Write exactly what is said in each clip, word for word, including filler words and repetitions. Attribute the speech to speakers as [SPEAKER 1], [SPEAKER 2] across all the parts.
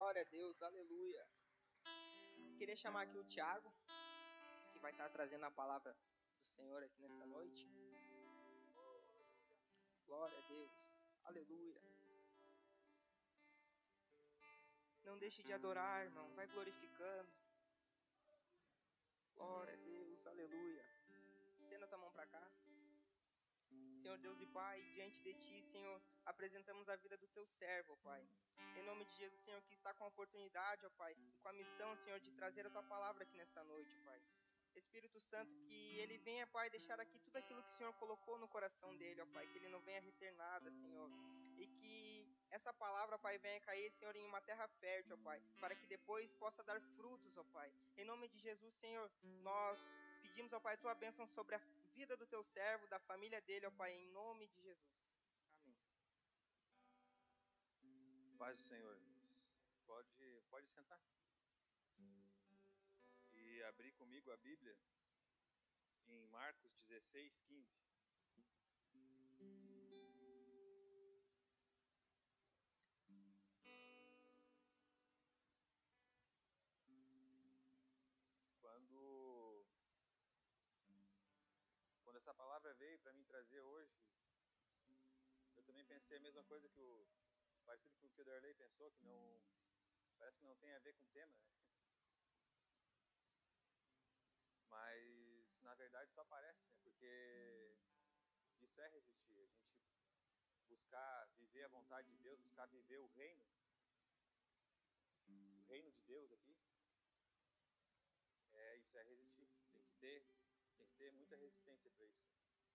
[SPEAKER 1] Glória a Deus, aleluia. Queria chamar aqui o Tiago, que vai estar trazendo a palavra do Senhor aqui nessa noite. Glória a Deus, aleluia. Não deixe de adorar, irmão, vai glorificando. Glória a Deus, aleluia. Estenda a tua mão para cá. Senhor Deus e Pai, diante de Ti, Senhor, apresentamos a vida do Teu servo, ó Pai. Em nome de Jesus, Senhor, que está com a oportunidade, ó Pai, e com a missão, Senhor, de trazer a Tua palavra aqui nessa noite, ó Pai. Espírito Santo, que Ele venha, Pai, deixar aqui tudo aquilo que o Senhor colocou no coração dele, ó Pai, que Ele não venha reter nada, Senhor. E que essa palavra, Pai, venha cair, Senhor, em uma terra fértil, ó Pai, para que depois possa dar frutos, ó Pai. Em nome de Jesus, Senhor, nós pedimos, ó Pai, Tua bênção sobre a vida do Teu servo, da família dele, ó Pai, em nome de Jesus. Amém.
[SPEAKER 2] Paz do Senhor. Pode, pode sentar. E abrir comigo a Bíblia em Marcos dezesseis, quinze. Quando, quando essa palavra veio para mim trazer hoje, eu também pensei a mesma coisa que o, parecido com o que o Darley pensou, que não, parece que não tem a ver com o tema, né? Mas na verdade só parece, né? Porque isso é resistir, a gente buscar viver a vontade de Deus, buscar viver o reino, o reino de Deus aqui, é, isso é resistir, tem que ter, tem que ter muita resistência para isso.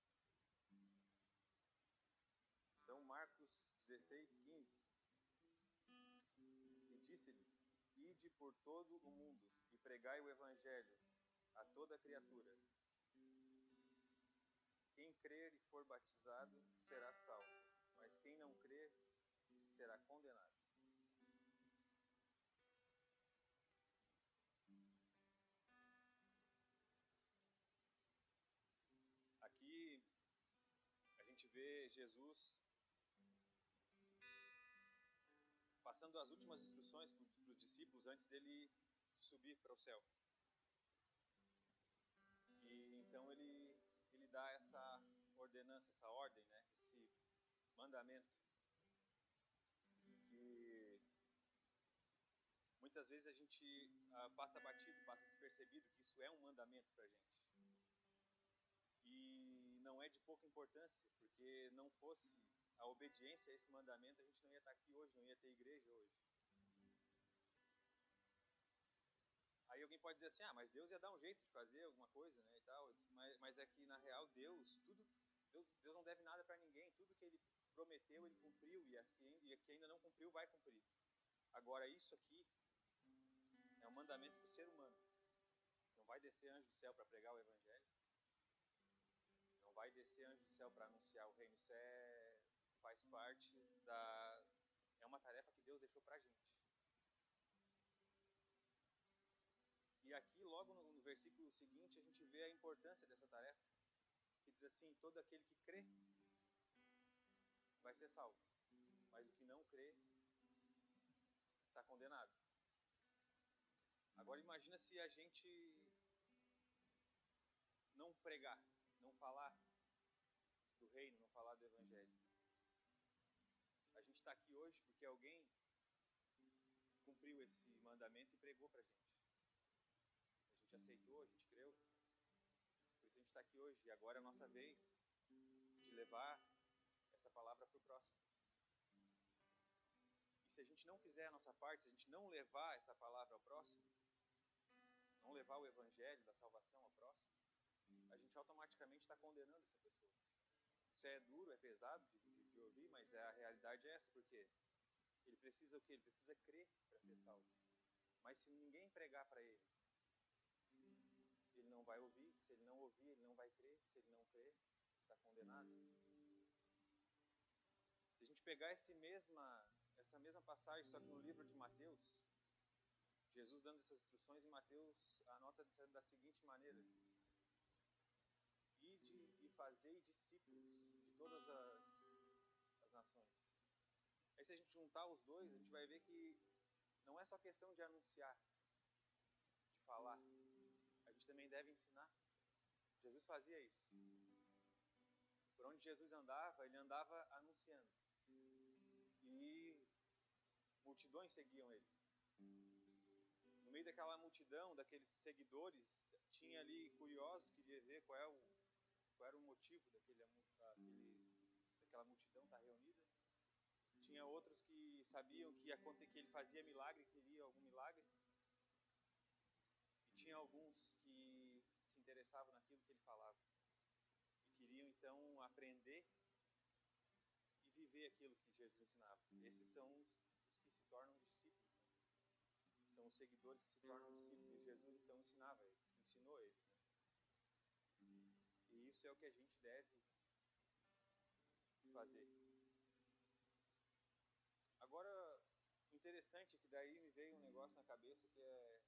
[SPEAKER 2] Então Marcos dezesseis, quinze, e disse-lhes: ide por todo o mundo e pregai o evangelho a toda criatura. Quem crer e for batizado será salvo, mas quem não crer será condenado. Aqui a gente vê Jesus passando as últimas instruções para os discípulos antes dele subir para o céu. E então ele, ele dá essa ordenança, essa ordem, né? Esse mandamento que muitas vezes a gente ah, passa batido, passa despercebido que isso é um mandamento para a gente. E não é de pouca importância, porque não fosse a obediência a esse mandamento, a gente não ia estar aqui hoje, não ia ter igreja hoje. Aí alguém pode dizer assim, ah, mas Deus ia dar um jeito de fazer alguma coisa, né, e tal. Mas, mas é que, na real, Deus, tudo, Deus, Deus não deve nada para ninguém. Tudo que Ele prometeu, Ele cumpriu, e as que, e que ainda não cumpriu, vai cumprir. Agora, isso aqui é um mandamento para o ser humano. Não vai descer anjo do céu para pregar o Evangelho. Não vai descer anjo do céu para anunciar o reino. Isso é, faz parte da... É uma tarefa que Deus deixou para a gente. E aqui, logo no, no versículo seguinte, a gente vê a importância dessa tarefa, que diz assim, todo aquele que crê vai ser salvo, mas o que não crê está condenado. Agora imagina se a gente não pregar, não falar do reino, não falar do evangelho. A gente está aqui hoje porque alguém cumpriu esse mandamento e pregou para a gente. A gente aceitou, a gente creu. Por isso a gente está aqui hoje. E agora é a nossa vez de levar essa palavra para o próximo. E se a gente não fizer a nossa parte, se a gente não levar essa palavra ao próximo, não levar o evangelho da salvação ao próximo, a gente automaticamente está condenando essa pessoa. Isso é duro, é pesado de, de, de ouvir, mas a realidade é essa, porque ele precisa o quê? Ele precisa crer para ser salvo. Mas se ninguém pregar para ele, ele não vai ouvir. Se ele não ouvir, ele não vai crer. Se ele não crer, está condenado. Se a gente pegar esse mesma, essa mesma passagem, só que no livro de Mateus, Jesus dando essas instruções em Mateus, anota da seguinte maneira: ide e fazei discípulos de todas as, as nações. Aí se a gente juntar os dois, a gente vai ver que não é só questão de anunciar, de falar. A gente também deve ensinar. Jesus fazia isso. Por onde Jesus andava, ele andava anunciando. E multidões seguiam ele. No meio daquela multidão, daqueles seguidores, tinha ali curiosos que queriam ver qual, é o, qual era o motivo daquele, daquele, daquela multidão estar reunida. Tinha outros que sabiam que, que ele fazia milagre, queria algum milagre. E tinha alguns que se interessavam naquilo que ele falava. E queriam então aprender e viver aquilo que Jesus ensinava. Esses são os que se tornam discípulos. São os seguidores que se tornam discípulos. E Jesus então ensinava eles, ensinou eles. Né? E isso é o que a gente deve fazer. Agora, o interessante é que daí me veio um negócio na cabeça que é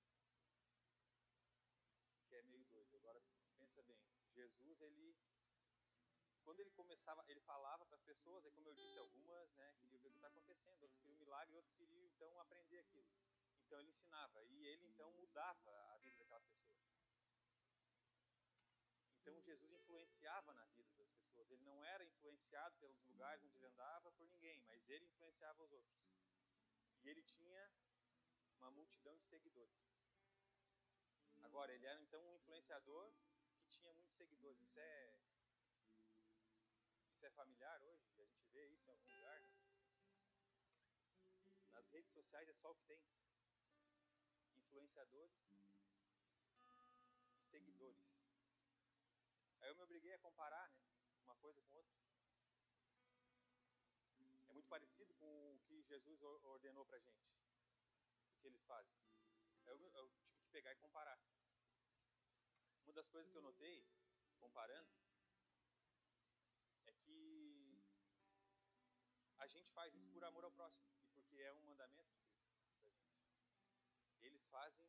[SPEAKER 2] que é meio doido. Agora, pensa bem. Jesus, ele quando ele começava, ele falava para as pessoas, é como eu disse, algumas, né, queriam ver o que está acontecendo, outros queriam um milagre, outros queriam então aprender aquilo. Então ele ensinava e ele então mudava a vida daquelas pessoas. Então Jesus influenciava na vida das pessoas. Ele não era influenciado pelos lugares onde ele andava por ninguém, mas ele influenciava os outros. E ele tinha uma multidão de seguidores. Agora, ele era então um influenciador que tinha muitos seguidores. Isso é, isso é familiar hoje? A gente vê isso em algum lugar? Né? Nas redes sociais é só o que tem. Influenciadores e seguidores. Aí eu me obriguei a comparar, né, uma coisa com outra. É muito parecido com o que Jesus ordenou pra gente, o que eles fazem. Eu, eu tive que pegar e comparar. Uma das coisas que eu notei, comparando, é que a gente faz isso por amor ao próximo e porque é um mandamento de Cristo pra gente. Eles fazem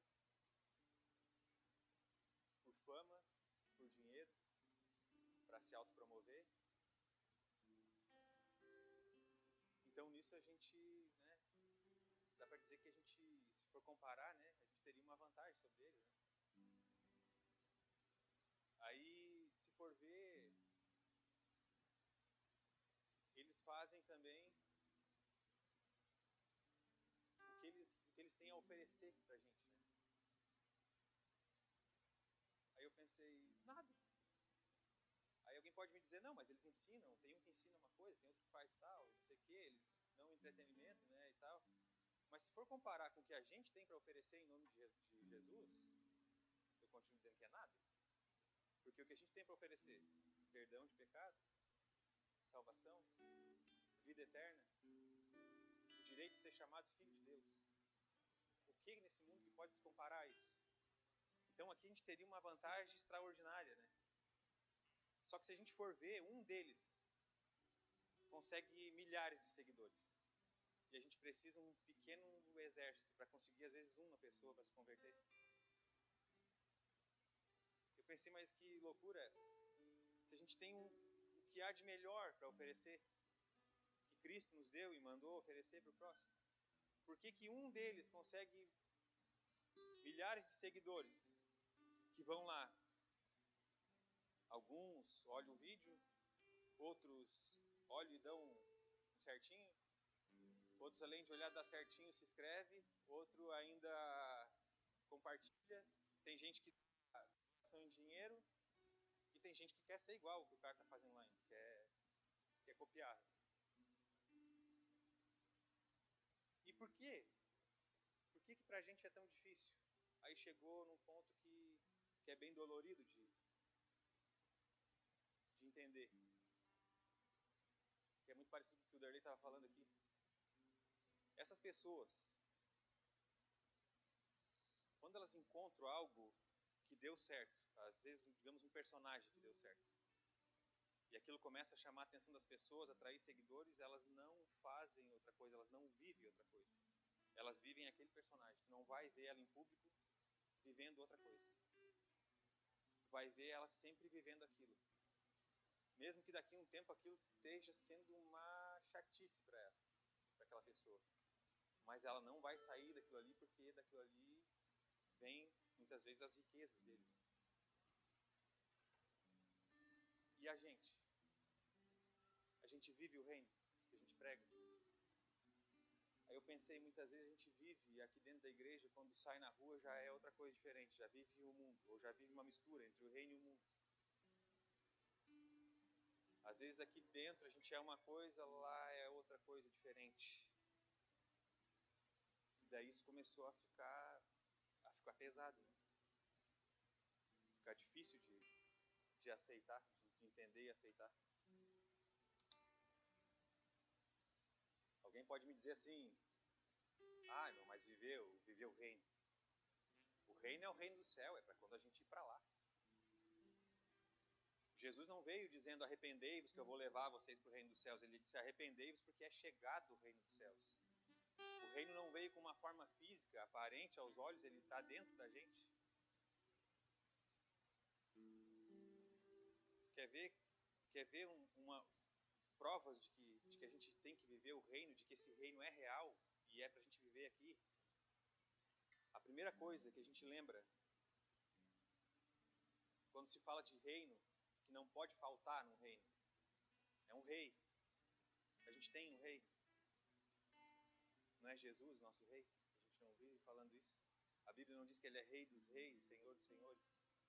[SPEAKER 2] por fama, por dinheiro, para se autopromover. Então nisso a gente, né, dá para dizer que a gente, se for comparar, né, a gente teria uma vantagem sobre eles. Né? Aí, se for ver, eles fazem também o que eles, o que eles têm a oferecer pra gente. Né? Aí eu pensei, nada. Aí alguém pode me dizer, não, mas eles ensinam, tem um que ensina uma coisa, tem outro que faz tal, não sei o que, eles dão entretenimento, né, e tal. Mas se for comparar com o que a gente tem para oferecer em nome de, de Jesus, eu continuo dizendo que é nada. Porque o que a gente tem para oferecer? Perdão de pecado, salvação, vida eterna, o direito de ser chamado filho de Deus. O que nesse mundo que pode se comparar a isso? Então aqui a gente teria uma vantagem extraordinária, né? Só que se a gente for ver, um deles consegue milhares de seguidores. E a gente precisa de um pequeno exército para conseguir, às vezes, uma pessoa para se converter. Eu pensei, mas que loucura é essa? Se a gente tem um, o que há de melhor para oferecer, que Cristo nos deu e mandou oferecer para o próximo, por que que um deles consegue milhares de seguidores que vão lá? Alguns olham o vídeo, outros olham e dão um certinho, outros, além de olhar, dá certinho, se inscreve, outro ainda compartilha. Tem gente que dá doação em dinheiro e tem gente que quer ser igual o que o cara está fazendo lá, quer, quer copiar. E por quê? Por que que pra gente é tão difícil? Aí chegou num ponto que, que é bem dolorido de, de entender. Que é muito parecido com o que o Darley estava falando aqui. Essas pessoas, quando elas encontram algo que deu certo, às vezes, digamos, um personagem que deu certo, e aquilo começa a chamar a atenção das pessoas, atrair seguidores, elas não fazem outra coisa, elas não vivem outra coisa. Elas vivem aquele personagem. Tu não vai ver ela em público vivendo outra coisa. Tu vai ver ela sempre vivendo aquilo. Mesmo que daqui a um tempo aquilo esteja sendo uma chatice para ela, para aquela pessoa. mas ela não vai sair daquilo ali, porque daquilo ali vem, muitas vezes, as riquezas dele. E a gente? A gente vive o reino que a gente prega? Aí eu pensei, muitas vezes a gente vive aqui dentro da igreja, quando sai na rua já é outra coisa diferente, já vive o mundo, ou já vive uma mistura entre o reino e o mundo. Às vezes aqui dentro a gente é uma coisa, lá é outra coisa diferente. E daí isso começou a ficar, a ficar pesado, né? Ficar difícil de, de aceitar, de entender e aceitar. Alguém pode me dizer assim, ah, irmão, mas viveu, viveu o reino. O reino é o reino do céu, é para quando a gente ir para lá. Jesus não veio dizendo arrependei-vos que eu vou levar vocês para o reino dos céus. Ele disse arrependei-vos porque é chegado o reino dos céus. O reino não veio com uma forma física, aparente aos olhos, ele está dentro da gente. Quer ver, quer ver um, uma, provas de que, de que a gente tem que viver o reino, de que esse reino é real e é para a gente viver aqui? A primeira coisa que a gente lembra quando se fala de reino, que não pode faltar num reino, é um rei. A gente tem um rei. Não é Jesus nosso rei? A gente não vive falando isso? A Bíblia não diz que ele é rei dos reis e senhor dos senhores?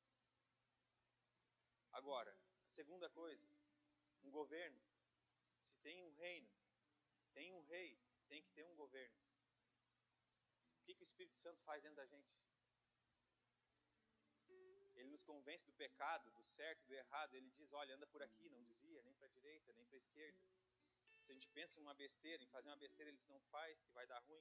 [SPEAKER 2] Agora, a segunda coisa, um governo. Se tem um reino, tem um rei, tem que ter um governo. O que, que o Espírito Santo faz dentro da gente? Ele nos convence do pecado, do certo e do errado. Ele diz, olha, anda por aqui, não desvia, nem para a direita, nem para a esquerda. Se a gente pensa em uma besteira, em fazer uma besteira, ele diz, não faz, que vai dar ruim.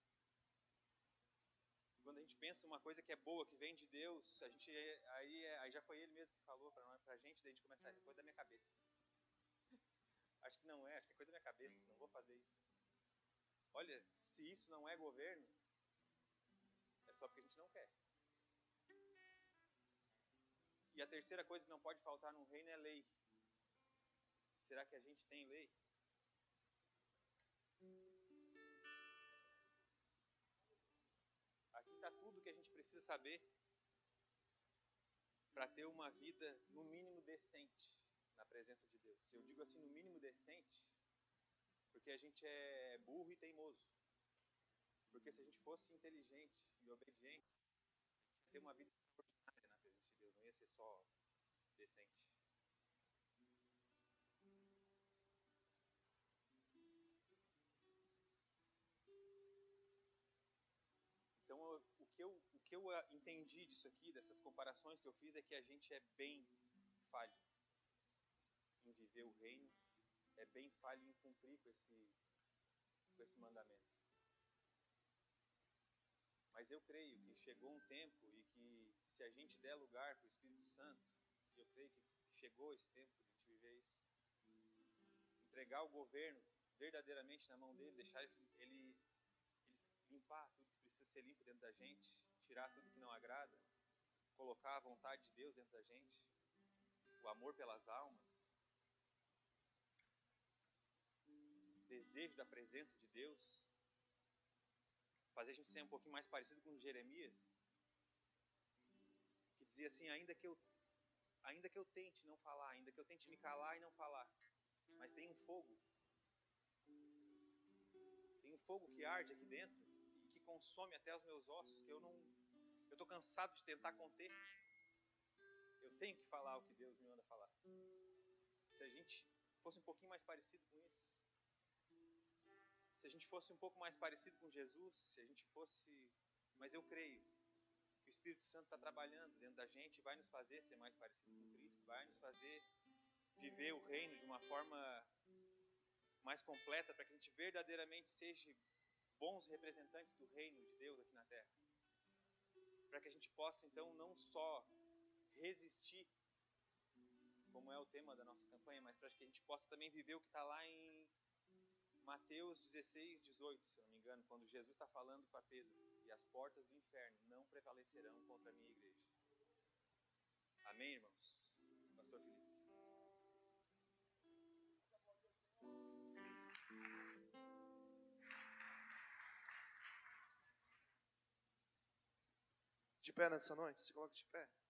[SPEAKER 2] Quando a gente pensa em uma coisa que é boa, que vem de Deus, a gente, aí, aí já foi ele mesmo que falou para a gente, daí a gente começa a coisa da minha cabeça. Acho que não é, acho que é coisa da minha cabeça, não vou fazer isso. Olha, se isso não é governo, é só porque a gente não quer. E a terceira coisa que não pode faltar num reino é lei. Será que a gente tem lei? Aqui está tudo que a gente precisa saber para ter uma vida, no mínimo, decente na presença de Deus. Eu digo assim, no mínimo decente, porque a gente é burro e teimoso. Porque se a gente fosse inteligente e obediente, a gente ia ter uma vida extraordinária na presença de Deus, não ia ser só decente. Então, o que, eu, o que eu entendi disso aqui, dessas comparações que eu fiz, é que a gente é bem falho em viver o reino, é bem falho em cumprir com esse, com esse mandamento. Mas eu creio que chegou um tempo e que se a gente der lugar para o Espírito Santo, e eu creio que chegou esse tempo de a gente viver isso, entregar o governo verdadeiramente na mão dele, deixar ele, ele limpar tudo que precisa ser limpo dentro da gente, tirar tudo que não agrada, colocar a vontade de Deus dentro da gente, o amor pelas almas, o desejo da presença de Deus, fazer a gente ser um pouquinho mais parecido com Jeremias, que dizia assim, ainda que eu, ainda que eu tente não falar, ainda que eu tente me calar e não falar, mas tem um fogo, tem um fogo que arde aqui dentro e que consome até os meus ossos, que eu não, eu estou cansado de tentar conter. Eu tenho que falar o que Deus me manda falar. Se a gente fosse um pouquinho mais parecido com isso, se a gente fosse um pouco mais parecido com Jesus, se a gente fosse... Mas eu creio que o Espírito Santo está trabalhando dentro da gente e vai nos fazer ser mais parecido com Cristo, vai nos fazer viver o reino de uma forma mais completa, para que a gente verdadeiramente seja bons representantes do reino de Deus aqui na Terra. Para que a gente possa, então, não só resistir, como é o tema da nossa campanha, mas para que a gente possa também viver o que está lá em Mateus dezesseis, dezoito, se eu não me engano, quando Jesus está falando para Pedro, e as portas do inferno não prevalecerão contra a minha igreja. Amém, irmãos? Pastor Felipe.
[SPEAKER 3] de pé nessa noite? Se coloque de pé.